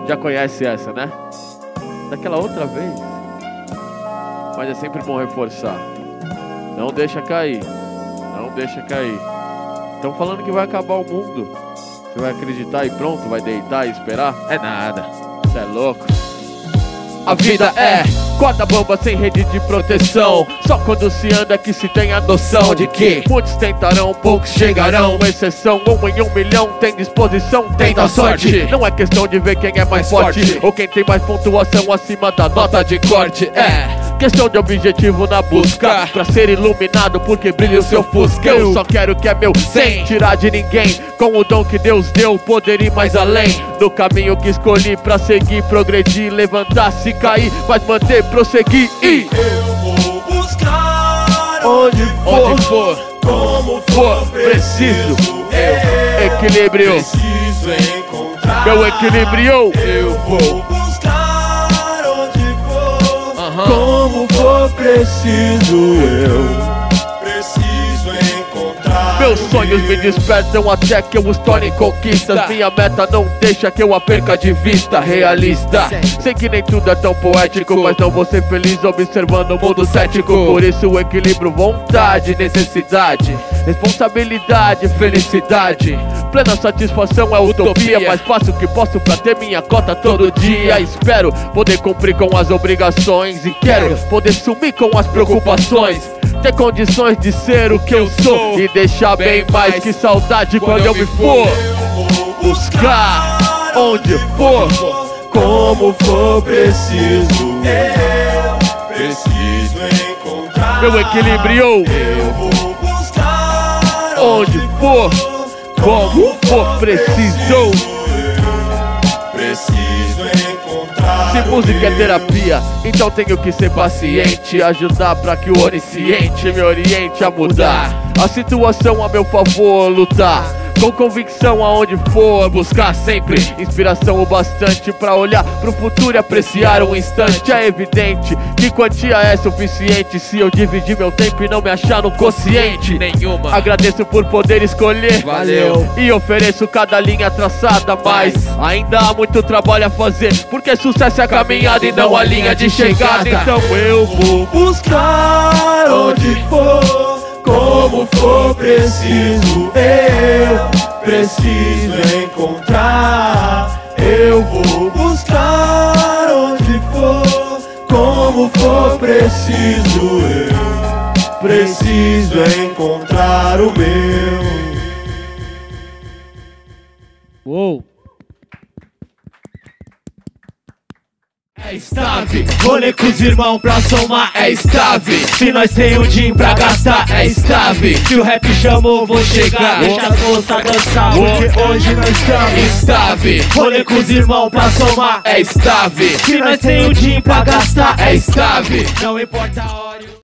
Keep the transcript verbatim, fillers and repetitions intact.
Já conhece essa, né? Daquela outra vez. Mas é sempre bom reforçar. Não deixa cair. Não deixa cair. Estão falando que vai acabar o mundo. Você vai acreditar e pronto, vai deitar e esperar? É nada. Você é louco. A vida é corta-bomba sem rede de proteção. Só quando se anda que se tem a noção de que muitos tentarão, poucos chegarão. Exceção, um em um milhão tem disposição, tem da sorte. Não é questão de ver quem é mais forte ou quem tem mais pontuação acima da nota de corte. É questão de objetivo na busca pra ser iluminado porque brilha o seu fusca. Eu só quero o que é meu sem tirar de ninguém. Com o dom que Deus deu, poder ir mais além. No caminho que escolhi pra seguir, progredir, levantar, se cair, mas manter, prosseguir e eu vou buscar onde for, onde for como for preciso. Eu equilíbrio, preciso encontrar meu equilíbrio. Eu vou buscar onde for uh-huh. como for preciso. Eu preciso encontrar. Meus sonhos me despertam até que eu os torne conquistas. Minha meta não deixa que eu a perca de vista. Realista, sei que nem tudo é tão poético, mas não vou ser feliz observando o mundo cético. Por isso o equilíbrio, vontade, necessidade, responsabilidade, felicidade. Plena satisfação é utopia, mas faço o que posso pra ter minha cota todo dia. Espero poder cumprir com as obrigações e quero poder sumir com as preocupações. Ter condições de ser o que eu sou e deixar bem mais que saudade quando eu me for. Buscar onde for, como for preciso. Eu preciso encontrar meu equilíbrio. Eu vou buscar onde for, como for preciso. Preciso encontrar. Se música é terapia, então tenho que ser paciente, ajudar pra que o onisciente me oriente a mudar a situação a meu favor, lutar com convicção aonde for, buscar sempre inspiração o bastante pra olhar pro futuro e apreciar um instante. É evidente que quantia é suficiente se eu dividir meu tempo e não me achar no consciente nenhuma. Agradeço por poder escolher, valeu, e ofereço cada linha traçada, mas ainda há muito trabalho a fazer, porque sucesso é a caminhada e não a linha de chegada. Então eu vou buscar onde for, como for preciso. Eu preciso encontrar. Eu vou buscar onde for, como for preciso. Eu preciso encontrar o meu. Uou. É Stave, rolê com os irmãos pra somar, é Stave. Se nós tem um din pra gastar, é Stave. Se o rap chamou, vou chegar, deixa as moças dançar, porque hoje nós estamos Stave. Rolê com os irmãos pra somar, é Stave. Se nós tem um din pra gastar, é Stave. Não importa a hora.